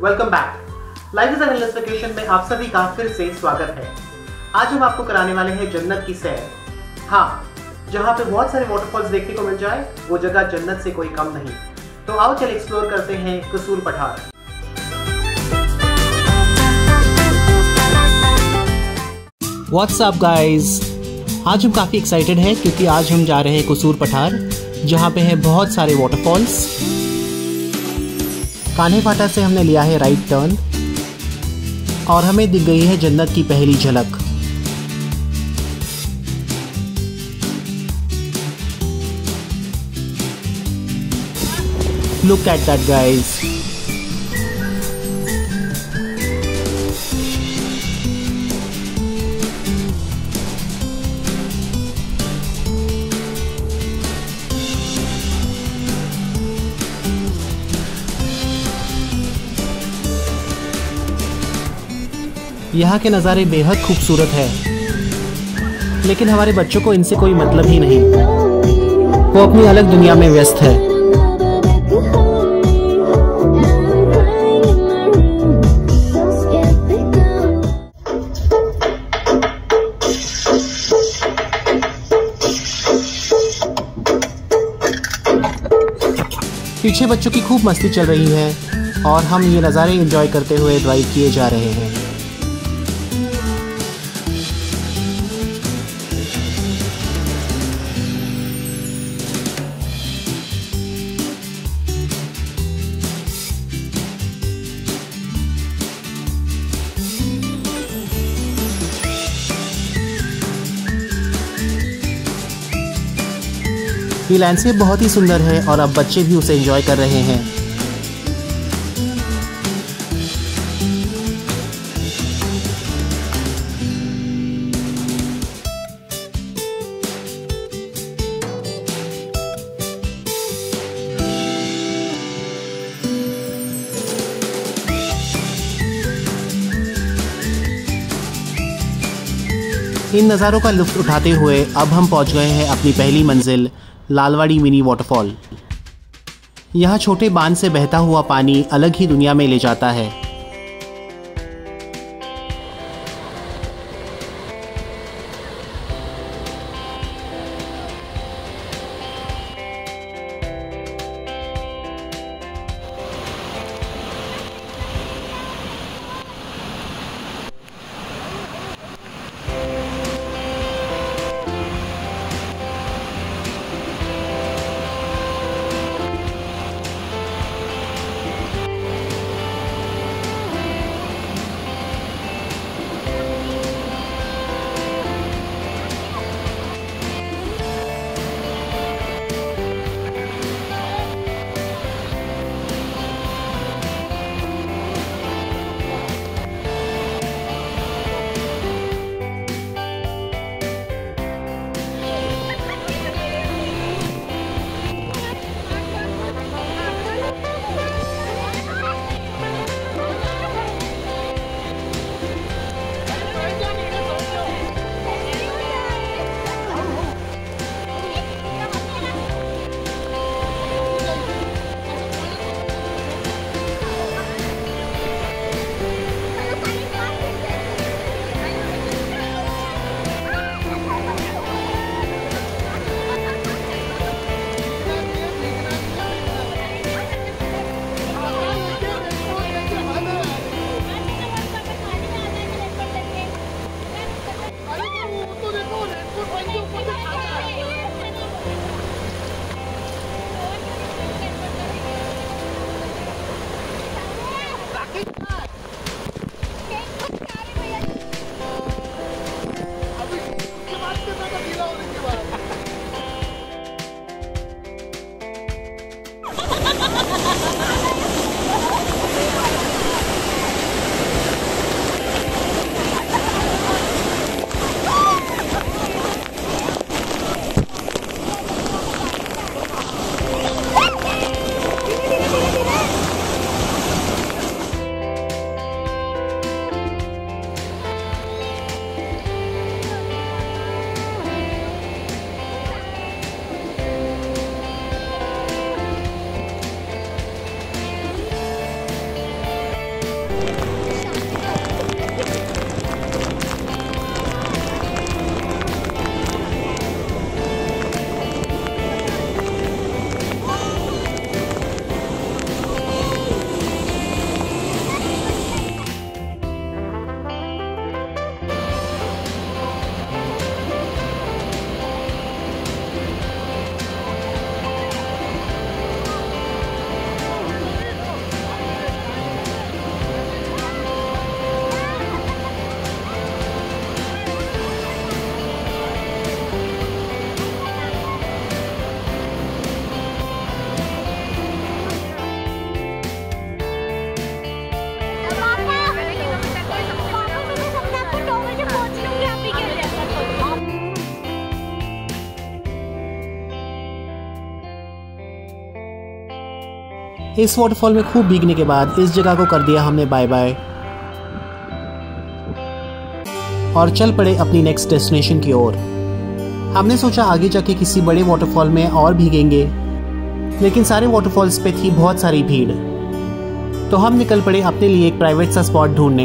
Welcome back. Life is an endless vacation में आप सभी का फिर से स्वागत है। आज हम आपको कराने वाले हैं जन्नत की सैर। हाँ, जहाँ पे बहुत सारे वाटरफॉल्स देखने को मिल जाए, वो जगह जन्नत से कोई कम नहीं। तो आओ चल एक्सप्लोर करते हैं कसूर पठार। व्हाट्स अप गाइस, आज हम काफ़ी एक्साइटेड हैं क्योंकि आज हम जा रहे हैं कसूर पठार, जहाँ पे हैं बहुत सारे वाटरफॉल्स। कान्हे फाटा से हमने लिया है राइट टर्न और हमें दिख गई है जन्नत की पहली झलक। Look at that guys. यहाँ के नज़ारे बेहद खूबसूरत है, लेकिन हमारे बच्चों को इनसे कोई मतलब ही नहीं। वो अपनी अलग दुनिया में व्यस्त है। पीछे बच्चों की खूब मस्ती चल रही है और हम ये नज़ारे एंजॉय करते हुए ड्राइव किए जा रहे हैं। ये लैंडस्केप बहुत ही सुंदर है और अब बच्चे भी उसे एंजॉय कर रहे हैं। इन नज़ारों का लुत्फ उठाते हुए अब हम पहुंच गए हैं अपनी पहली मंजिल, लालवाड़ी मिनी वाटरफॉल। यहाँ छोटे बांध से बहता हुआ पानी अलग ही दुनिया में ले जाता है। इस वाटरफॉल में खूब भीगने के बाद इस जगह को कर दिया हमने बाय बाय और चल पड़े अपनी नेक्स्ट डेस्टिनेशन की ओर। हमने सोचा आगे जाके किसी बड़े वाटरफॉल में और भीगेंगे, लेकिन सारे वाटरफॉल्स पे थी बहुत सारी भीड़, तो हम निकल पड़े अपने लिए एक प्राइवेट सा स्पॉट ढूंढने।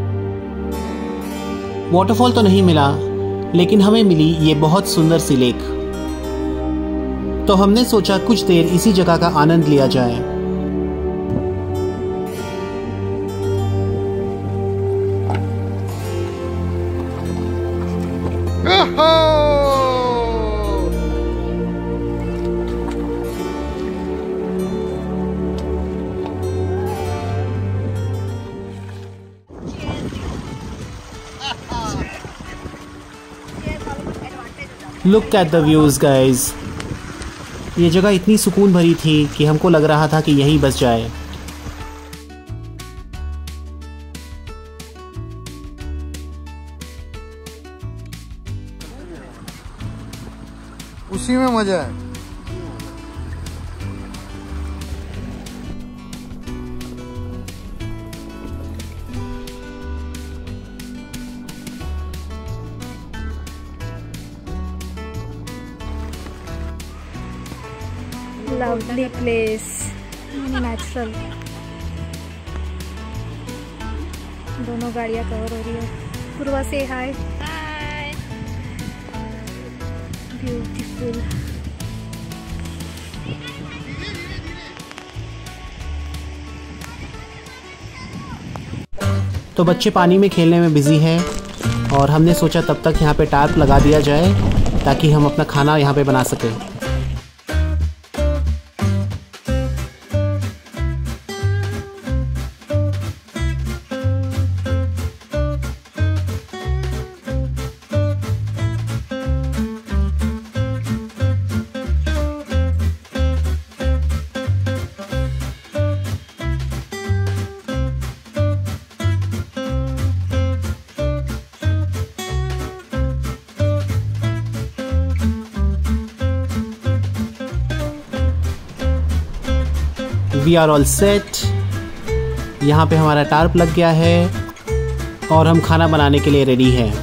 वाटरफॉल तो नहीं मिला, लेकिन हमें मिली ये बहुत सुंदर सी लेक। तो हमने सोचा कुछ देर इसी जगह का आनंद लिया जाए। Look at the views guys. ये जगह इतनी सुकून भरी थी कि हमको लग रहा था कि यही बस जाए। उसी में मजा है। Lovely place, natural। दोनों गाड़ियाँ कवर हो रही है। पूर्वा से हाय। ब्यूटीफुल। तो बच्चे पानी में खेलने में बिजी हैं और हमने सोचा तब तक यहाँ पे टार्प लगा दिया जाए ताकि हम अपना खाना यहाँ पे बना सकें। We are all set. यहाँ पे हमारा टार्प लग गया है और हम खाना बनाने के लिए रेडी हैं।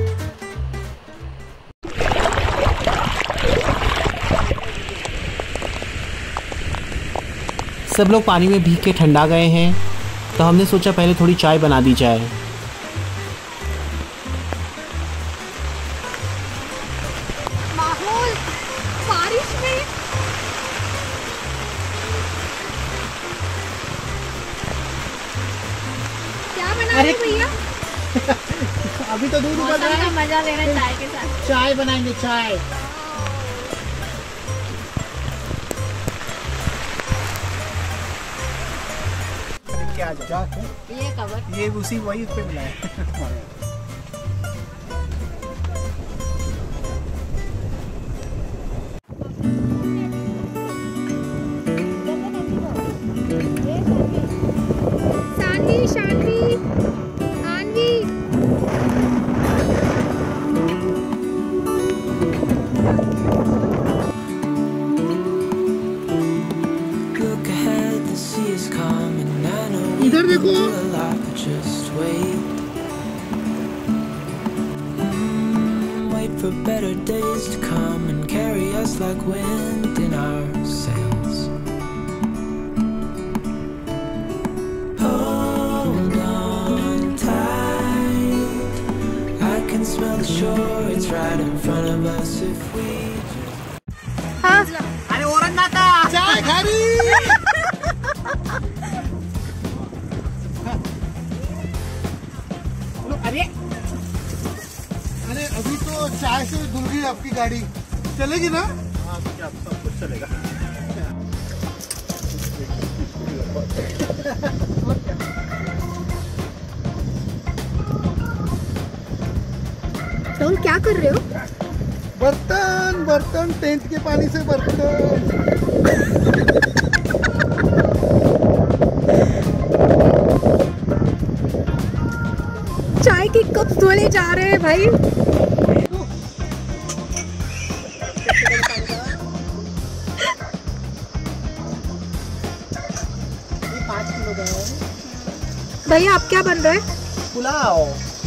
सब लोग पानी में भीग के ठंडा गए हैं, तो हमने सोचा पहले थोड़ी चाय बना दी जाए। माहौल बारिश में क्या बना रहे भैया? अभी तो दूध उबल रहा है। मजा ले रहे हैं चाय के साथ। चाय बनाएंगे, चाय। क्या ये कवर ये उसी वही पे मिला है। Shanvi Shanvi आनवी Look ahead, the sea is calm and I know we इधर देखो। will a lot, but just wait. Wait for better days to come and carry us like wind in our sails. Hold on tight, I can smell the shore, it's right in front of us if we अरे औरंगाबाद चाय खारी। अरे अरे अभी तो चाय से धुल गई आपकी गाड़ी, चलेगी ना? हाँ, सब कुछ चलेगा। तुम क्या कर रहे हो? बर्तन बर्तन, टेंट के पानी से बर्तन। चाय के कप धोने जा रहे हैं भाई। भैया आप क्या बन रहा है? पुलाव।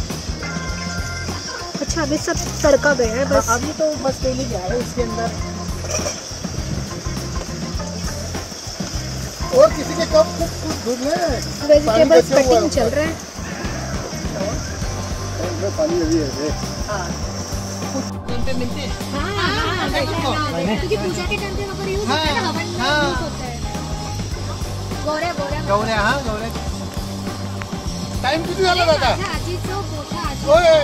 अच्छा अभी सब तड़का गया है बस। अभी तो बस तेल ही गया है उसके अंदर। और किसी के कप कुछ धुल रहे हैं। वेजिटेबल्स कटिंग चल रहा है। पानी अभी है। मिलते हैं। क्योंकि पूजा के टाइम पे वहाँ पर यूज होता है ना, हवन में यूज होता है। गौरे गौरे हाँ गौरे। टाइम कितनी वाला था? आजी तो बोटा आजी। ओए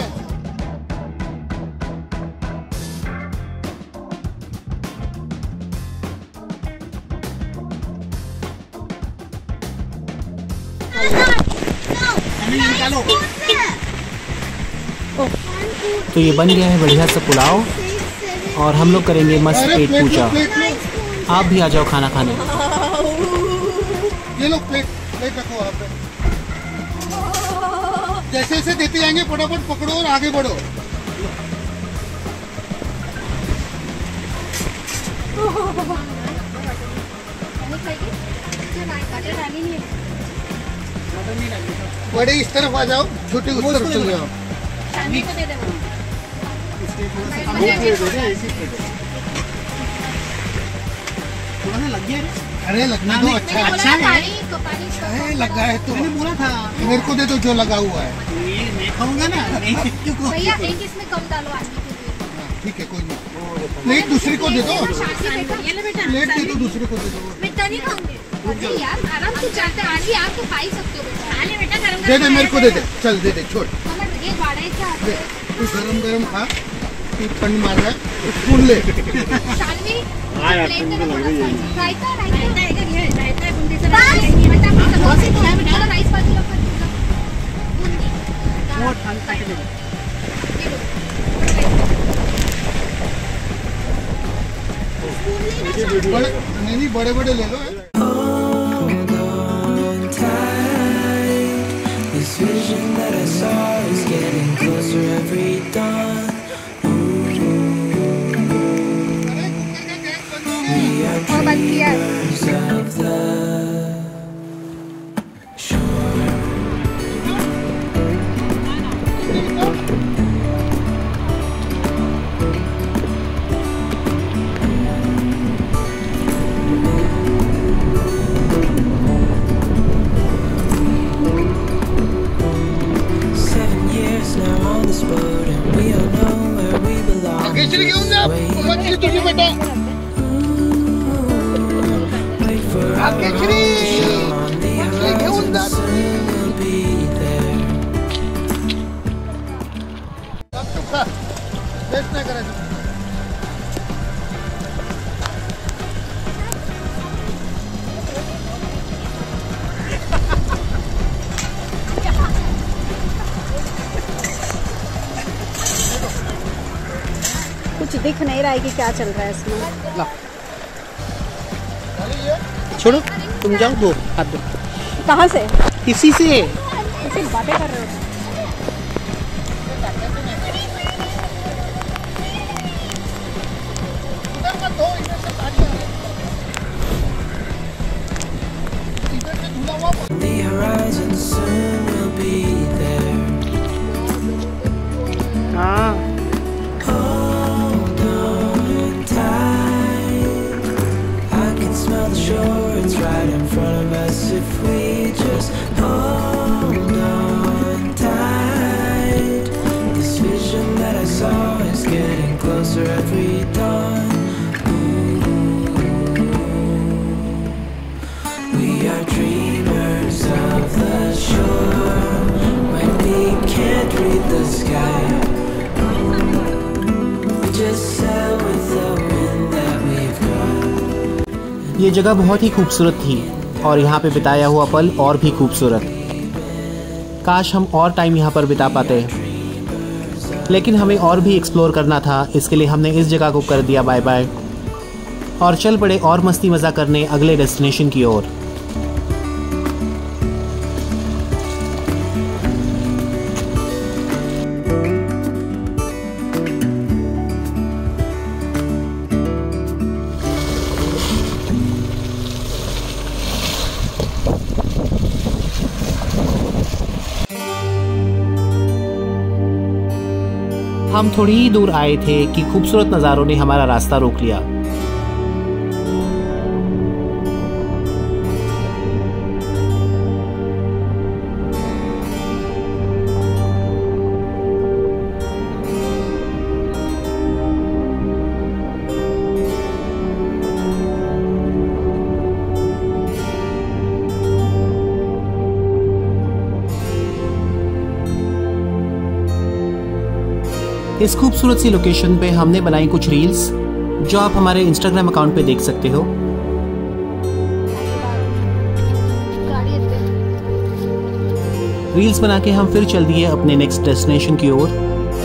तो ये बन गया है बढ़िया सा पुलाव और हम लोग करेंगे मस्त पेट पूजा। आप भी आ जाओ खाना खाने। ये लो प्लेट रखो आप। जैसे जैसे देते जाएंगे फटाफट पकड़ो और आगे बढ़ो। बड़े इस तरफ आ जाओ, छोटे उस तरफ चले जाओ। अरे लगना तो अच्छा है। लगा है तो मैंने बोला था मेरे को दे दो जो लगा हुआ है। ये मैं खाऊंगा ना। भैया एक इसमें कम डालो आदमी के लिए। ठीक है कोई नहीं। प्लेट दूसरी को दे दो। प्लेट दे दो दूसरे को दे दो। मैं तो नहीं खाऊंगी। अरे यार आराम से जाते हैं आंटी, आप तो खा ही सकते हो बेटा। आले बेटा गरम दे दे मेरे को दे दे। चल दे दे छोड़। ये बाड़ायचा दे तू गरम गरम खा। तू ठंड मार रहा है स्पून ले। शालिनी हाँ यार तुमको लग रही है। रायता है इधर ये रायता है बूंदी से बेटा समोसे तो है बेटा राइस बाजू रखो बूंदी वो ठंडा के दे बड़े नहीं बड़े बड़े ले लो। Hold on tight. This vision that I saw is getting closer every dawn. We are dreamers of the shore. खिचड़ी घेऊन जा मच्छी तुझी बेटा खिचड़ी घेऊन जा वेस्ट नाही करायचं कुछ दिख नहीं रहा है कि क्या चल रहा है इसमें। छोड़ो तुम जाओ दो हाथ दो। कहाँ से? इसी से सिर्फ बातें कर रहे हो। The horizon soon will be there. हाँ Hold on tight. I can smell the shore, it's right in front of us. If we just hold on tight. This vision that I saw is getting closer every dawn. We are dreamers of the shore. When we can't read the sky, we just sail with the wind that we've got. ये जगह बहुत ही खूबसूरत थी और यहाँ पे बिताया हुआ पल और भी खूबसूरत। काश हम और टाइम यहाँ पर बिता पाते, लेकिन हमें और भी एक्सप्लोर करना था। इसके लिए हमने इस जगह को कर दिया बाय बाय और चल पड़े और मस्ती मज़ा करने अगले डेस्टिनेशन की ओर। हम थोड़ी ही दूर आए थे कि खूबसूरत नज़ारों ने हमारा रास्ता रोक लिया। इस खूबसूरत सी लोकेशन पे हमने बनाई कुछ रील्स जो आप हमारे इंस्टाग्राम अकाउंट पे देख सकते हो। रील्स बना के हम फिर चल दिए अपने नेक्स्ट डेस्टिनेशन की ओर।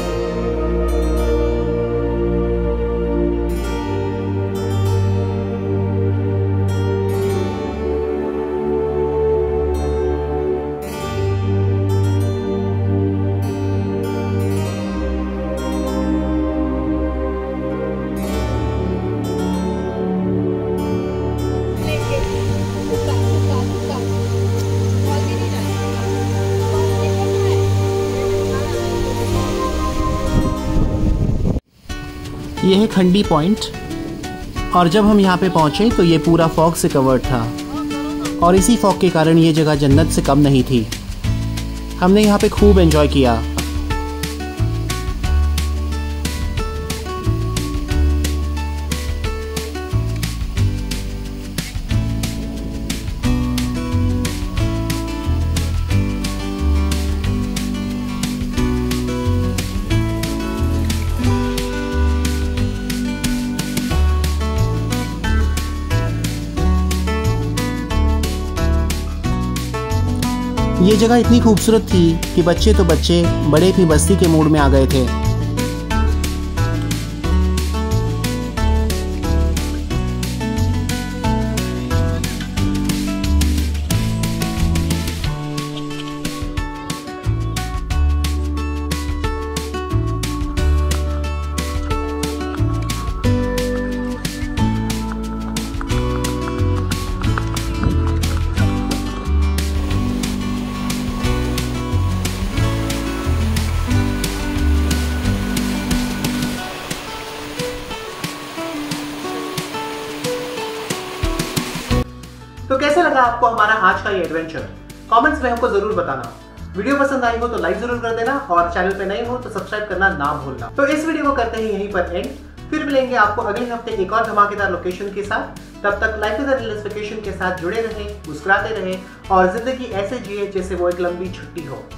यह है खंडी पॉइंट, और जब हम यहाँ पे पहुँचे तो ये पूरा फॉग से कवर्ड था, और इसी फॉग के कारण ये जगह जन्नत से कम नहीं थी। हमने यहाँ पे खूब एंजॉय किया। ये जगह इतनी खूबसूरत थी कि बच्चे तो बच्चे, बड़े भी मस्ती के मूड में आ गए थे। तो कैसा लगा आपको हमारा आज का ये एडवेंचर? कमेंट्स में हमको जरूर बताना। वीडियो पसंद आई हो तो लाइक जरूर कर देना, और चैनल पे नए हो तो सब्सक्राइब करना ना भूलना। तो इस वीडियो को करते हैं यहीं पर एंड। फिर मिलेंगे आपको अगले हफ्ते एक और धमाकेदार लोकेशन के साथ। तब तक लाइफ विद रियल वेकेशन के साथ जुड़े रहें, मुस्कुराते रहें और जिंदगी ऐसे जिए जैसे वो एक लंबी छुट्टी हो।